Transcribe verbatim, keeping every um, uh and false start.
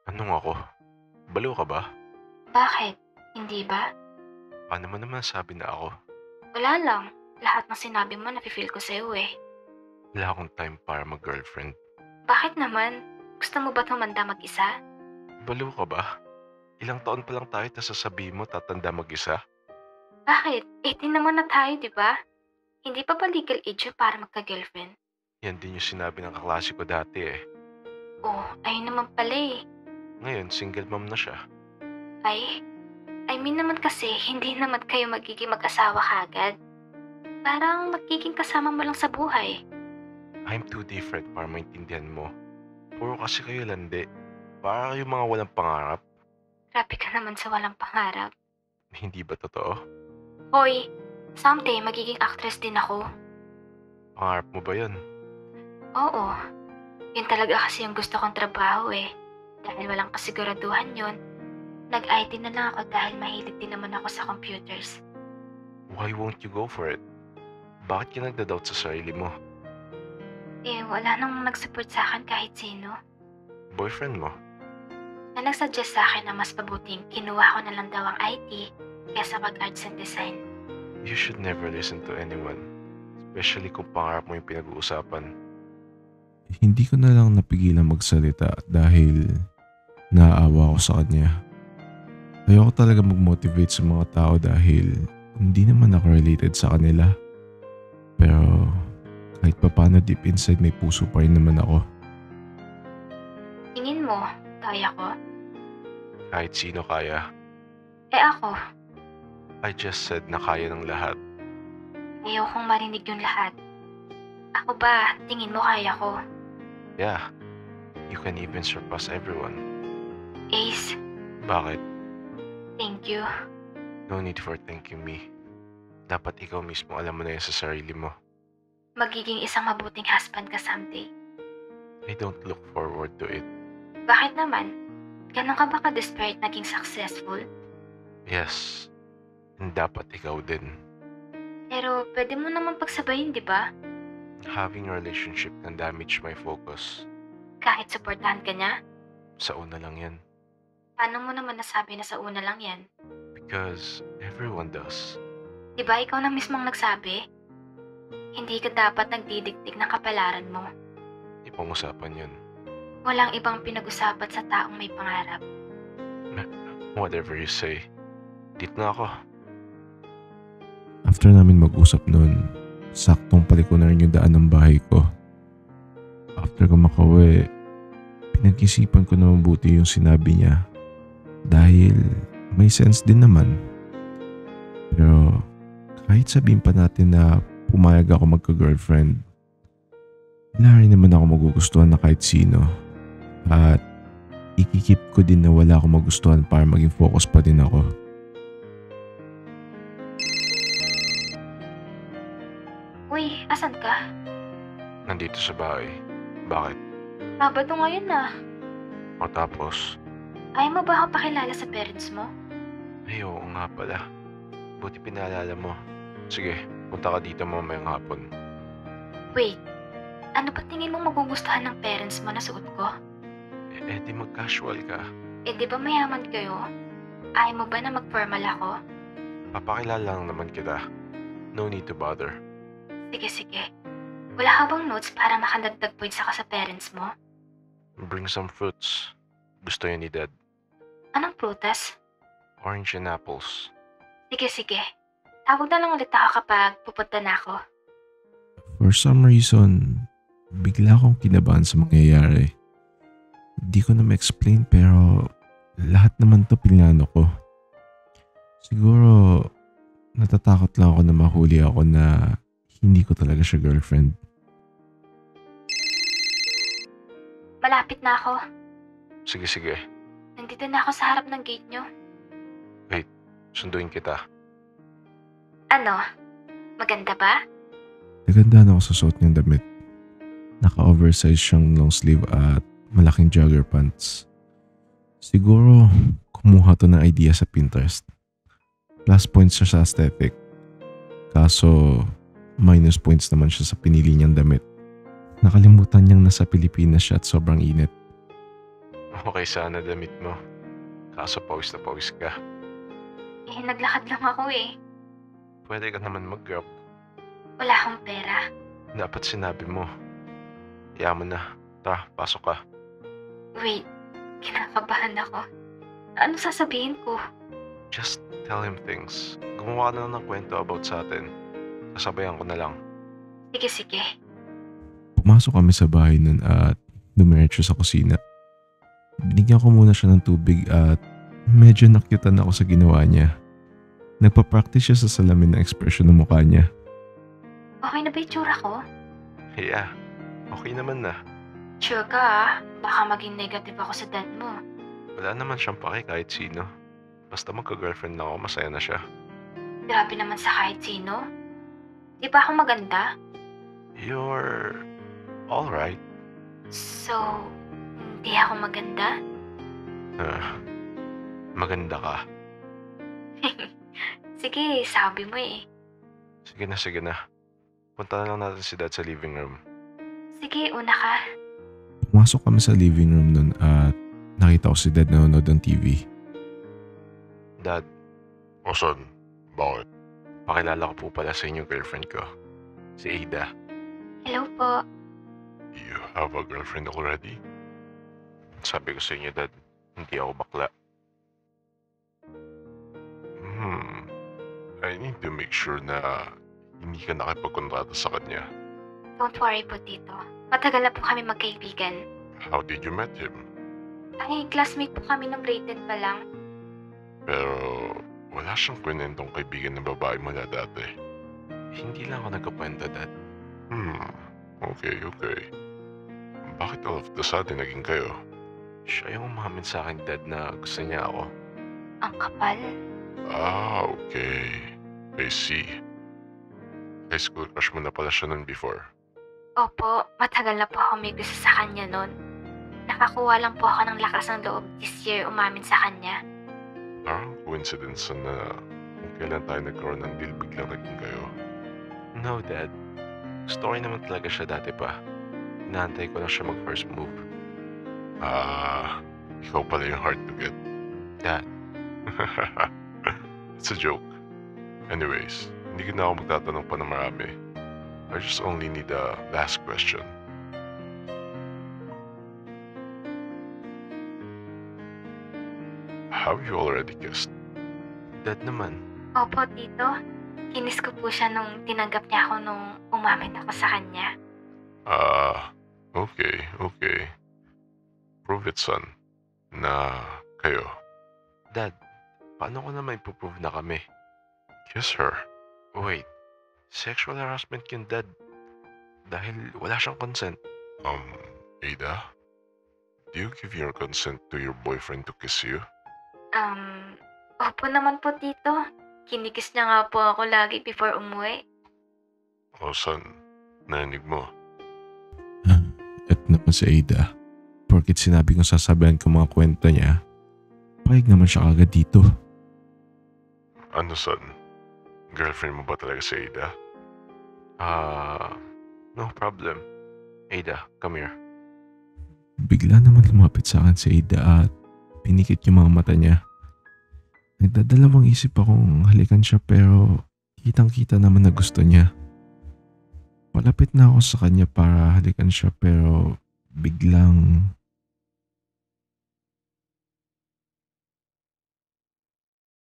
Anong ako? Baliw ka ba? Bakit? Hindi ba? Paano mo naman sabi na ako? Wala lang. Lahat ng sinabi mo nafe-feel ko sa'yo eh. Wala akong time para mag-girlfriend. Bakit naman? Gusto mo ba't humanda mag-isa? Baliw ka ba? Ilang taon pa lang tayo tas sasabihin mo tatanda mag-isa? Bakit? eighteen naman na tayo, di ba? Hindi pa ba legal age yun para magka-girlfriend? Yan din yung sinabi ng kaklase ko dati eh. Oh, ayun naman pala eh. Ngayon, single mom na siya. Ay, I mean naman kasi hindi naman kayo magiging mag-asawa kagad. Parang magiging kasama mo lang sa buhay. I'm too different para maintindihan mo. Puro kasi kayo landi. Para kayo mga walang pangarap. Grabe ka naman sa walang pangarap. Hindi ba totoo? Hoy, someday magiging actress din ako. Pangarap mo ba yun? Oo, yun talaga kasi yung gusto kong trabaho eh. Dahil walang kasiguraduhan yun, nag-I T na lang ako dahil mahilig din naman ako sa computers. Why won't you go for it? Bakit ka nagda-doubt sa sarili mo? Eh, wala nang nag-support sa akin kahit sino. Boyfriend mo? Na nag-suggest sa akin na mas mabuting kinuha ko na lang daw ang I T kesa mag-arts and design. You should never listen to anyone. Especially kung pangarap mo yung pinag-uusapan. Hindi ko na lang napigilan magsalita dahil naaawa ako sa kanya. Ayoko talaga mag-motivate sa mga tao dahil hindi naman ako related sa kanila. Pero kahit papano deep inside may puso pa rin naman ako. Tingin mo, kaya ko? Kahit sino kaya. Eh ako, I just said na kaya ng lahat. ayaw kong marinig yung lahat. Ako ba, tingin mo kaya ko? Yeah, you can even surpass everyone. Ace, Bakit? thank you. No need for thanking me. Dapat ikaw mismo alam mo na yan sa sarili mo. Magiging isang mabuting husband ka someday. I don't look forward to it. Bakit naman? Ganon ka ba ka-desperate naging successful? Yes, and dapat ikaw din. Pero pwede mo naman pagsabayin, di ba? Having a relationship can damage my focus. Kahit supportahan ka niya? Sa una lang yan. Paano mo naman nasabi na sa una lang yan? Because everyone does. Di ba ikaw na mismong nagsabi? Hindi ka dapat nagdidiktik ng kapalaran mo. Ibang usapan yun. Walang ibang pinag-usapan sa taong may pangarap. Whatever you say. Dito na ako. After namin mag-usap noon, saktong paliko na rin yung daan ng bahay ko. After ko makauwi, pinag-isipan ko na mabuti yung sinabi niya dahil may sense din naman. Pero kahit sabihin pa natin na pumayag ako magka-girlfriend, wala rin naman ako magugustuhan na kahit sino. At ikikip ko din na wala akong magustuhan para maging focus pa din ako. Uy, asan ka? Nandito sa bahay. Bakit? Sabado ngayon na. Matapos, Ayaw mo ba ako pakilala sa parents mo? ay oo nga pala. Buti pinaalala mo. Sige, punta ka dito mamayang hapon. Wait, ano ba tingin mo magugustuhan ng parents mo na suot ko? Eh, eh di mag-casual ka. Eh di ba mayaman kayo? Ayaw mo ba na mag-formal ako? Papakilala lang naman kita. No need to bother. Sige, sige. Wala ka bang notes para makadagdag points ako sa parents mo? Bring some fruits. Gusto yun ni Dad. Anong prutas? Orange and apples. Sige, sige. Tawag na lang ulit ako kapag pupunta na ako. For some reason, bigla akong kinabahan sa mangyayari. Hindi ko na ma-explain pero lahat naman to pinlano ko. Siguro natatakot lang ako na mahuli ako na hindi ko talaga siya girlfriend. Malapit na ako. Sige, sige. Nandito na ako sa harap ng gate nyo. Sunduin kita. Ano? Maganda ba? Naganda ako sa suot niyang damit. Naka-oversize siyang long sleeve at malaking jogger pants. Siguro kumuha to ng idea sa Pinterest. Plus points siya sa aesthetic. Kaso minus points naman siya sa pinili niyang damit. Nakalimutan niyang nasa Pilipinas siya at sobrang init. Okay sana damit mo. Kaso pawis na pawis ka. Eh, naglakad lang ako eh. Pwede ka naman mag-grab. Wala akong pera. Dapat sinabi mo. Kaya mo na. Tara, pasok ka. Wait, kinakabahan ako. Ano sasabihin ko? Just tell him things. Gumawa ka na lang ng kwento about sa atin. Sasabayan ko na lang. Sige, sige. Pumasok kami sa bahay nun at dumiretso sa kusina. Binigyan ko muna siya ng tubig at medyo nakyutan ako sa ginawa niya. Nagpa-practice siya sa salamin ng ekspresyon ng mukha niya. Okay na ba yung tsura ko? Yeah, okay naman na. Sure ka ah. Baka maging negative ako sa dad mo. Wala naman siyang pake kahit sino. Basta magka-girlfriend na ako, masaya na siya. Grabe naman sa kahit sino. Di ba ako maganda? You're alright. So, hindi ako maganda? Ah, maganda ka. Sige, sabi mo eh. Sige na, sige na. Punta na lang natin si Dad sa living room. Sige, una ka. Pumasok kami sa living room nun at nakita ko si Dad nanonood ng T V. Dad. O son, bakit? Pakilala ko po pala sa inyo girlfriend ko. Si Ada. Hello po. You have a girlfriend already? Sabi ko sa inyo, Dad, hindi ako bakla. Hmm, I need to make sure na hindi ka nakipagkontrata sa kanya. Don't worry po, Tito. Matagal na po kami magkaibigan. How did you met him? Ay, classmate po kami nung grade ten pa lang. Pero wala siyang kwentong kaibigan ng babae mula dati. Hindi lang ako nagkakwenta, Dad. Hmm, okay, okay. Bakit all of the sudden naging kayo? Siya yung umamin sa akin, Dad, na gusto niya ako. Ang kapal. Ah, okay. I see. High school crush mo na pala siya nun before. Opo, matagal na po ako may gusto sa kanya nun. Nakakuha lang po ako ng lakas ng loob this year umamin sa kanya. Parang coincidence na kung kailan tayo nagkaroon ng deal biglang naging kayo. No, Dad. Story naman talaga siya dati pa. Inaantay ko lang siya mag-first move. Ah, ikaw pala yung hard to get. Dad. It's a joke. Anyways, hindi ko na ako magtatanong pa na marami. I just only need a last question. Have you already kissed? Dad naman. Opo, Tito. Kinis ko po siya nung tinanggap niya ako nung umamin ako sa kanya. Ah, okay, okay. Prove it, son, na kayo. Dad, paano ko naman ipoprove na kami? Kiss her. Wait, sexual harassment yun, Dad. Dahil wala siyang consent. Um, Ada? Do you give your consent to your boyfriend to kiss you? Um, opo naman po, Tito. Kinikis niya nga po ako lagi before umuwi. O son, narinig mo. At naman si Ada. Porkit sinabi kong sasabihan ko mga kwento niya, pahig naman siya agad dito. Ano, son? Girlfriend mo ba talaga si Ada? Ah, no problem. Ada, come here. Bigla naman lumapit sa akin si Ada at pinikit yung mga mata niya. Nagdadalawang isip akong halikan siya pero kitang-kita naman na gusto niya. Malapit na ako sa kanya para halikan siya pero biglang